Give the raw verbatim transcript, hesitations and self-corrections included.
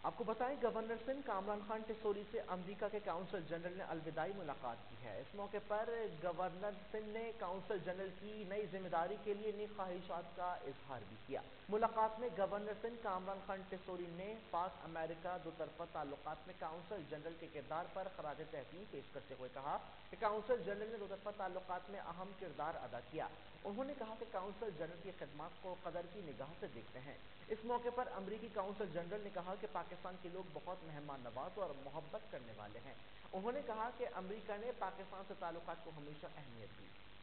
आपको बताएं, गवर्नर सिंध कामरान खान टिसोरी से अमेरिका के काउंसल जनरल ने अलविदाई मुलाकात की है। इस मौके पर गवर्नर सिंध ने काउंसल जनरल की नई जिम्मेदारी के लिए नेक ख्वाहिशात का इजहार भी किया। मुलाकात में गवर्नर सिंध कामरान खान टिसोरी ने पाक अमेरिका दो तरफा ताल्लुकात में काउंसल जनरल के किरदार पर खराज तहसीन पेश करते हुए कहा कि काउंसल जनरल ने दो तरफा ताल्लुकात में अहम किरदार अदा किया। उन्होंने कहा कि काउंसल जनरल की खिदमत को कदर की निगाह से देखते हैं। इस मौके पर अमरीकी काउंसल जनरल ने कहा कि पाकिस्तान के लोग बहुत मेहमान नवाज और मोहब्बत करने वाले हैं। उन्होंने कहा कि अमेरिका ने पाकिस्तान से ताल्लुकात को हमेशा अहमियत दी।